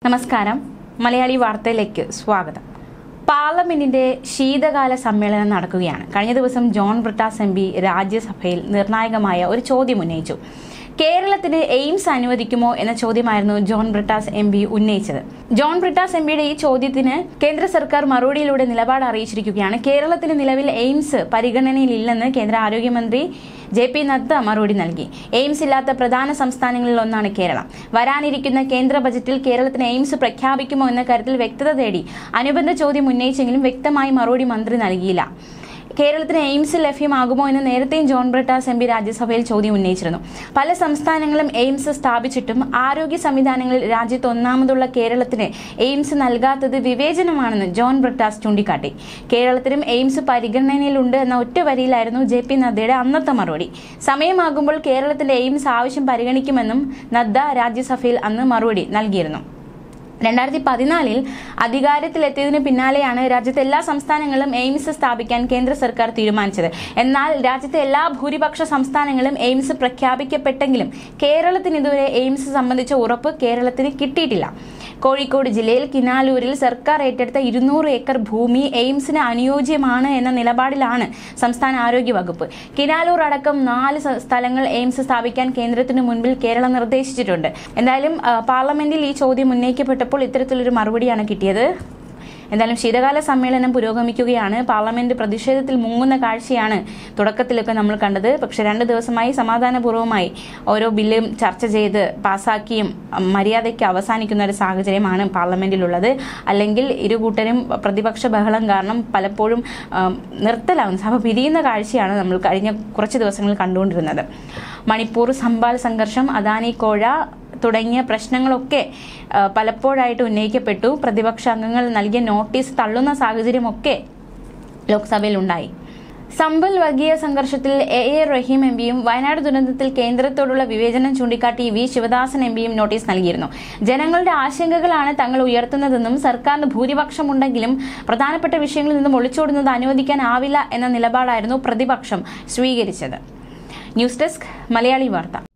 നമസ്കാരം. മലയാളി വാർത്തയിലേക്ക് സ്വാഗതം. പാർലമെന്റിന്റെ ശീതകാല സമ്മേളനം നടക്കുകയാണ്. കഴിഞ്ഞ ദിവസം ജോൺ ബ്രിട്ടാസ് എം പി രാജ്യസഭയിൽ നിർണായകമായ ഒരു ചോദ്യം ഉന്നയിച്ചു. കേരളത്തിന് എയിംസ് അനുവദിക്കുമോ എന്ന ചോദ്യമായിരുന്നു ജോൺ ബ്രിട്ടാസ് എം പി ഉന്നയിച്ചത്. ജോൺ ബ്രിട്ടാസ് എം പിയുടെ ഈ ചോദ്യത്തിന് കേന്ദ്ര സർക്കാർ മറുപടിയിലൂടെ നിലപാട് അറിയിച്ചിരിക്കുകയാണ്. കേരളത്തിന് നിലവിൽ എയിംസ് പരിഗണനയിലില്ലെന്ന് കേന്ദ്ര ആരോഗ്യമന്ത്രി JP നദ്ദ മറുപടി നൽകി. എയിംസ് ഇല്ലാത്ത പ്രധാന സംസ്ഥാനങ്ങളിൽ ഒന്നാണ് കേരളം. വരാനിരിക്കുന്ന കേന്ദ്ര ബജറ്റിൽ കേരളത്തിന് എയിംസ് പ്രഖ്യാപിക്കുമോ എന്ന കാര്യത്തിൽ വ്യക്തത തേടി അനുബന്ധ ചോദ്യം ഉന്നയിച്ചെങ്കിലും വ്യക്തമായി മറുപടി മന്ത്രി നൽകിയില്ല. കേരളത്തിന് എയിംസ് ലഭ്യമാകുമോ എന്ന് നേരത്തെയും ജോൺ ബ്രിട്ടാസ് എം പി രാജ്യസഭയിൽ ചോദ്യം ഉന്നയിച്ചിരുന്നു. പല സംസ്ഥാനങ്ങളും എയിംസ് സ്ഥാപിച്ചിട്ടും ആരോഗ്യ സംവിധാനങ്ങളിൽ രാജ്യത്ത് ഒന്നാമതുള്ള കേരളത്തിന് എയിംസ് നൽകാത്തത് വിവേചനമാണെന്ന് ജോൺ ബ്രിട്ടാസ് ചൂണ്ടിക്കാട്ടി. കേരളത്തിനും എയിംസ് പരിഗണനയിലുണ്ട് എന്ന ഒറ്റ വരിയിലായിരുന്നു JP നദ്ദയുടെ അന്നത്തെ മറുപടി. സമയമാകുമ്പോൾ കേരളത്തിന്റെ എയിംസ് ആവശ്യം പരിഗണിക്കുമെന്നും നദ്ദ രാജ്യസഭയിൽ അന്ന് മറുപടി നൽകിയിരുന്നു. 2014 അധികാരത്തിലെത്തിയതിനു പിന്നാലെയാണ് രാജ്യത്തെ എല്ലാ സംസ്ഥാനങ്ങളും എയിംസ് സ്ഥാപിക്കാൻ കേന്ദ്ര സർക്കാർ തീരുമാനിച്ചത്. എന്നാൽ രാജ്യത്തെ എല്ലാ ഭൂരിപക്ഷ സംസ്ഥാനങ്ങളും എയിംസ് പ്രഖ്യാപിക്കപ്പെട്ടെങ്കിലും കേരളത്തിന് ഇതുവരെ എയിംസ് സംബന്ധിച്ച ഉറപ്പ് കേരളത്തിന് കിട്ടിയിട്ടില്ല. കോഴിക്കോട് ജില്ലയിൽ കിനാലൂരിൽ സർക്കാർ ഏറ്റെടുത്ത 200 ഏക്കർ ഭൂമി എയിംസിന് അനുയോജ്യമാണ് എന്ന നിലപാടിലാണ് സംസ്ഥാന ആരോഗ്യ വകുപ്പ്. കിനാലൂർ അടക്കം 4 സ്ഥലങ്ങൾ എയിംസ് സ്ഥാപിക്കാൻ കേന്ദ്രത്തിനു മുൻപിൽ കേരളം നിർദ്ദേശിച്ചിട്ടുണ്ട്. എന്തായാലും പാർലമെന്റിൽ ഈ ചോദ്യം ഉന്നയിക്കപ്പെട്ടപ്പോൾ ഇത്തരത്തിലൊരു മറുപടിയാണ് കിട്ടിയത്. എന്തായാലും ശീതകാല സമ്മേളനം പുരോഗമിക്കുകയാണ്. പാർലമെന്റ് പ്രതിഷേധത്തിൽ മുങ്ങുന്ന കാഴ്ചയാണ് തുടക്കത്തിലൊക്കെ നമ്മൾ കണ്ടത്. പക്ഷെ 2 ദിവസമായി സമാധാനപൂർവ്വമായി ഓരോ ബില്ലും ചർച്ച ചെയ്ത് പാസാക്കിയും മര്യാദയ്ക്ക് അവസാനിക്കുന്ന ഒരു സാഹചര്യമാണ് പാർലമെന്റിലുള്ളത്. അല്ലെങ്കിൽ ഇരുകൂട്ടരും പ്രതിപക്ഷ ബഹളം കാരണം പലപ്പോഴും നിർത്തലാവുന്ന സഭ പിരിയുന്ന കാഴ്ചയാണ് നമ്മൾ കഴിഞ്ഞ കുറച്ച് ദിവസങ്ങളിൽ കണ്ടുകൊണ്ടിരുന്നത്. മണിപ്പൂർ സംബാൽ സംഘർഷം, അദാനി കോഴ തുടങ്ങിയ പ്രശ്നങ്ങളൊക്കെ പലപ്പോഴായിട്ട് ഉന്നയിക്കപ്പെട്ടു. പ്രതിപക്ഷ അംഗങ്ങൾ നൽകിയ നോട്ടീസ് തള്ളുന്ന സാഹചര്യമൊക്കെ ലോക്സഭയിൽ ഉണ്ടായി. സംബൽ വർഗീയ സംഘർഷത്തിൽ A.A. റഹീം എം പിയും വയനാട് ദുരന്തത്തിൽ കേന്ദ്രത്തോടുള്ള വിവേചനം ചൂണ്ടിക്കാട്ടി V. ശിവദാസൻ എം പിയും നോട്ടീസ് നൽകിയിരുന്നു. ജനങ്ങളുടെ ആശങ്കകളാണ് തങ്ങൾ ഉയർത്തുന്നതെന്നും സർക്കാരിന് ഭൂരിപക്ഷമുണ്ടെങ്കിലും പ്രധാനപ്പെട്ട വിഷയങ്ങളിൽ നിന്നും ഒളിച്ചോടുന്നത് അനുവദിക്കാനാവില്ല എന്ന നിലപാടായിരുന്നു പ്രതിപക്ഷം സ്വീകരിച്ചത്. ന്യൂസ് ഡെസ്ക് മലയാളി വാർത്ത.